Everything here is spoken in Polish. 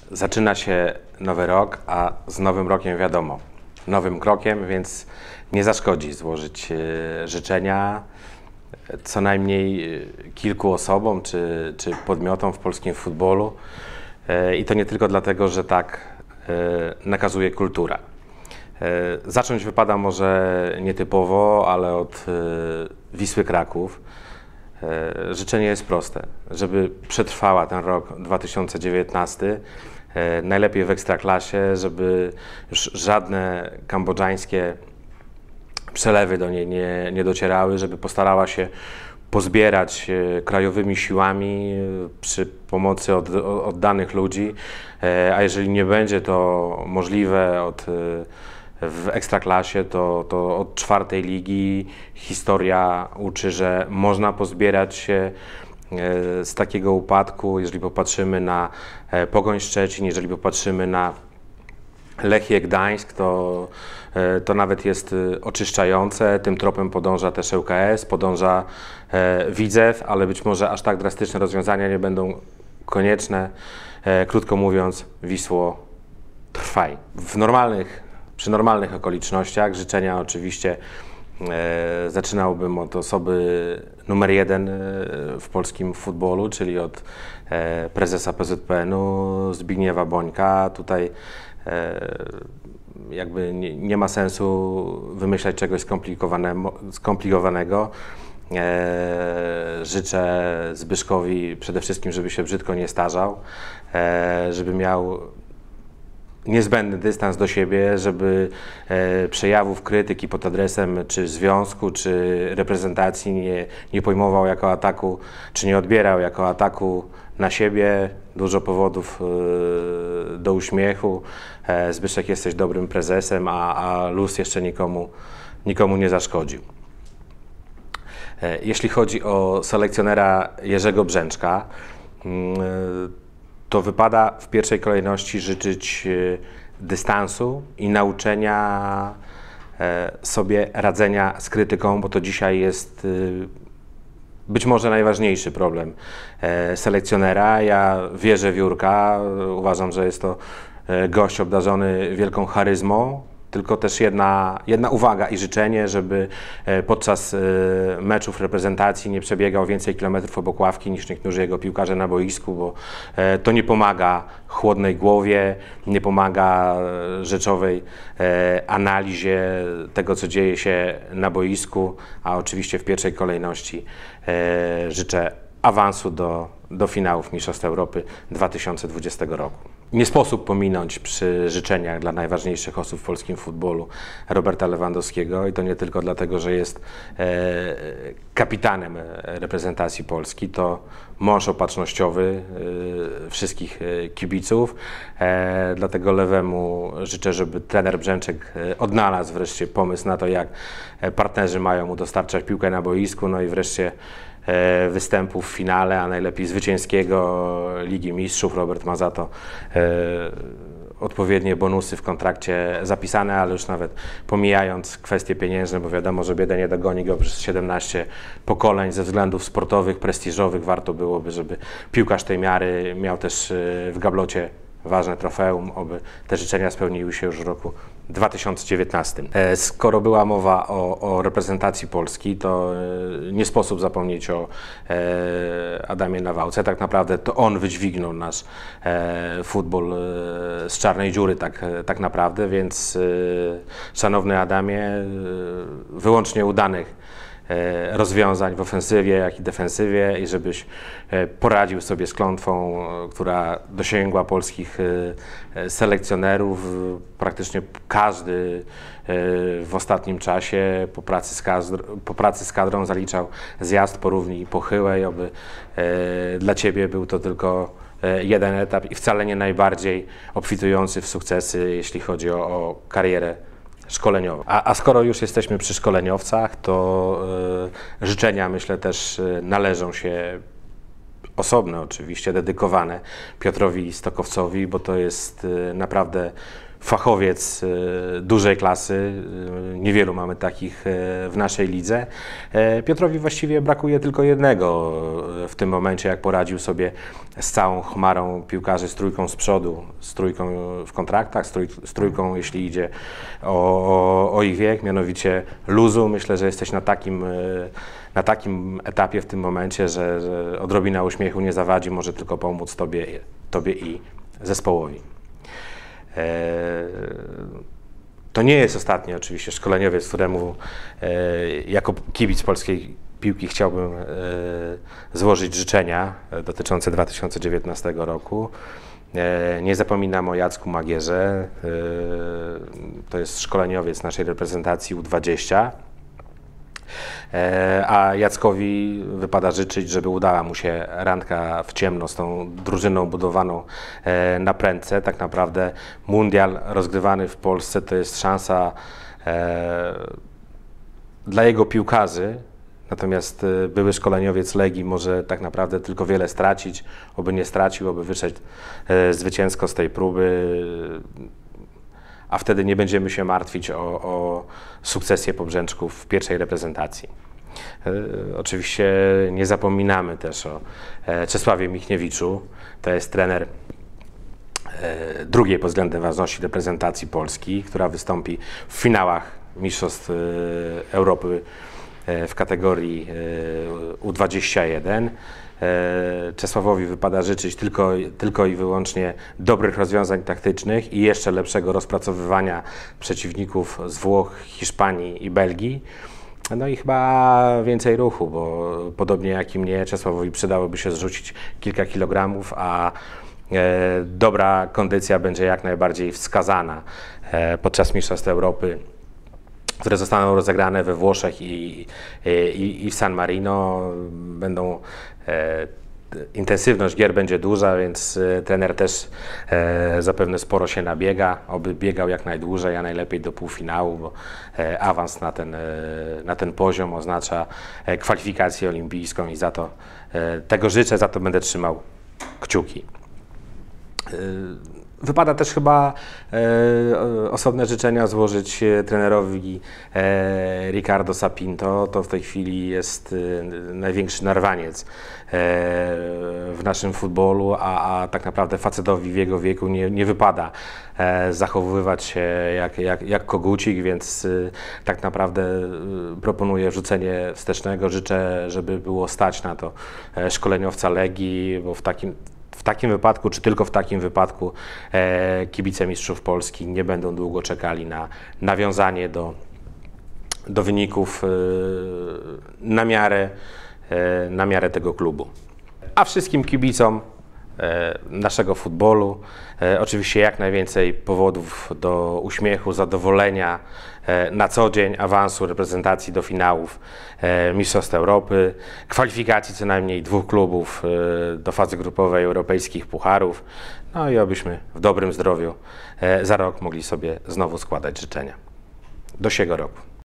Zaczyna się nowy rok, a z nowym rokiem wiadomo, nowym krokiem, więc nie zaszkodzi złożyć życzenia co najmniej kilku osobom czy podmiotom w polskim futbolu. I to nie tylko dlatego, że tak nakazuje kultura. Zacząć wypada może nietypowo, ale od Wisły Kraków. Życzenie jest proste, żeby przetrwała ten rok 2019, najlepiej w Ekstraklasie, żeby już żadne kambodżańskie przelewy do niej nie docierały, żeby postarała się pozbierać krajowymi siłami przy pomocy oddanych ludzi, a jeżeli nie będzie to możliwe w Ekstraklasie, to od czwartej ligi historia uczy, że można pozbierać się z takiego upadku. Jeżeli popatrzymy na Pogoń Szczecin, jeżeli popatrzymy na Lechię Gdańsk, to nawet jest oczyszczające. Tym tropem podąża też ŁKS, podąża Widzew, ale być może aż tak drastyczne rozwiązania nie będą konieczne. Krótko mówiąc, Wisło, trwaj. Przy normalnych okolicznościach życzenia oczywiście zaczynałbym od osoby numer 1 w polskim futbolu, czyli od prezesa PZPN-u Zbigniewa Bońka. Tutaj jakby nie ma sensu wymyślać czegoś skomplikowanego. Życzę Zbyszkowi przede wszystkim, żeby się brzydko nie starzał, żeby miał niezbędny dystans do siebie, żeby przejawów krytyki pod adresem czy związku, czy reprezentacji nie pojmował jako ataku, czy nie odbierał jako ataku na siebie. Dużo powodów do uśmiechu. Zbyszek, jesteś dobrym prezesem, a luz jeszcze nikomu nie zaszkodził. Jeśli chodzi o selekcjonera Jerzego Brzęczka, to wypada w pierwszej kolejności życzyć dystansu i nauczenia sobie radzenia z krytyką, bo to dzisiaj jest być może najważniejszy problem selekcjonera. Ja wierzę w Jurka, uważam, że jest to gość obdarzony wielką charyzmą. Tylko też jedna uwaga i życzenie, żeby podczas meczów reprezentacji nie przebiegał więcej kilometrów obok ławki niż niektórzy jego piłkarze na boisku, bo to nie pomaga chłodnej głowie, nie pomaga rzeczowej analizie tego, co dzieje się na boisku, a oczywiście w pierwszej kolejności życzę awansu do finałów Mistrzostw Europy 2020 roku. Nie sposób pominąć przy życzeniach dla najważniejszych osób w polskim futbolu Roberta Lewandowskiego i to nie tylko dlatego, że jest kapitanem reprezentacji Polski, to mąż opatrznościowy wszystkich kibiców. Dlatego Lewemu życzę, żeby trener Brzęczek odnalazł wreszcie pomysł na to, jak partnerzy mają mu dostarczać piłkę na boisku, no i wreszcie występu w finale, a najlepiej zwycięskiego Ligi Mistrzów. Robert ma za to odpowiednie bonusy w kontrakcie zapisane, ale już nawet pomijając kwestie pieniężne, bo wiadomo, że biedę nie dogoni go przez 17 pokoleń ze względów sportowych, prestiżowych. Warto byłoby, żeby piłkarz tej miary miał też w gablocie ważne trofeum, oby te życzenia spełniły się już w roku 2019. Skoro była mowa o reprezentacji Polski, to nie sposób zapomnieć o Adamie Nawałce. Tak naprawdę to on wydźwignął nasz futbol z czarnej dziury, tak naprawdę, więc szanowny Adamie, wyłącznie udanych rozwiązań w ofensywie, jak i defensywie i żebyś poradził sobie z klątwą, która dosięgła polskich selekcjonerów. Praktycznie każdy w ostatnim czasie po pracy z kadrą zaliczał zjazd po równi i pochyłej, oby dla Ciebie był to tylko jeden etap i wcale nie najbardziej obfitujący w sukcesy, jeśli chodzi o karierę szkoleniową. A skoro już jesteśmy przy szkoleniowcach, to życzenia, myślę, też należą się osobne oczywiście, dedykowane Piotrowi Stokowcowi, bo to jest naprawdę fachowiec dużej klasy. Niewielu mamy takich w naszej lidze. Piotrowi właściwie brakuje tylko jednego w tym momencie, jak poradził sobie z całą chmarą piłkarzy, z trójką z przodu, z trójką w kontraktach, z trójką jeśli idzie o ich wiek, mianowicie luzu. Myślę, że jesteś na takim etapie w tym momencie, że odrobina uśmiechu nie zawadzi, może tylko pomóc tobie i zespołowi. To nie jest ostatni oczywiście szkoleniowiec, któremu jako kibic polskiej piłki chciałbym złożyć życzenia dotyczące 2019 roku. Nie zapominam o Jacku Magierze, to jest szkoleniowiec naszej reprezentacji U20. A Jackowi wypada życzyć, żeby udała mu się randka w ciemno z tą drużyną budowaną na prędce. Tak naprawdę mundial rozgrywany w Polsce to jest szansa dla jego piłkarzy, natomiast były szkoleniowiec Legii może tak naprawdę tylko wiele stracić, oby nie stracił, oby wyszedł zwycięsko z tej próby, a wtedy nie będziemy się martwić o sukcesję Pobrzęczków w pierwszej reprezentacji. Oczywiście nie zapominamy też o Czesławie Michniewiczu. To jest trener drugiej pod względem ważności reprezentacji Polski, która wystąpi w finałach Mistrzostw Europy w kategorii U21. Czesławowi wypada życzyć tylko i wyłącznie dobrych rozwiązań taktycznych i jeszcze lepszego rozpracowywania przeciwników z Włoch, Hiszpanii i Belgii. No i chyba więcej ruchu, bo podobnie jak i mnie, Czesławowi przydałoby się zrzucić kilka kilogramów, a dobra kondycja będzie jak najbardziej wskazana podczas Mistrzostw Europy, które zostaną rozegrane we Włoszech i w San Marino. Intensywność gier będzie duża, więc trener też zapewne sporo się nabiega, oby biegał jak najdłużej, a najlepiej do półfinału, bo awans na ten poziom oznacza kwalifikację olimpijską i tego życzę, za to będę trzymał kciuki. Wypada też chyba osobne życzenia złożyć trenerowi Ricardo Sapinto. To w tej chwili jest największy narwaniec w naszym futbolu, a tak naprawdę facetowi w jego wieku nie wypada zachowywać się jak kogucik, więc tak naprawdę proponuję rzucenie wstecznego. Życzę, żeby było stać na to szkoleniowca Legii, bo w takim wypadku, czy tylko w takim wypadku kibice mistrzów Polski nie będą długo czekali na nawiązanie do wyników na miarę tego klubu. A wszystkim kibicom naszego futbolu oczywiście jak najwięcej powodów do uśmiechu, zadowolenia na co dzień, awansu reprezentacji do finałów Mistrzostw Europy, kwalifikacji co najmniej 2 klubów do fazy grupowej europejskich pucharów, no i abyśmy w dobrym zdrowiu za rok mogli sobie znowu składać życzenia. Do siego roku.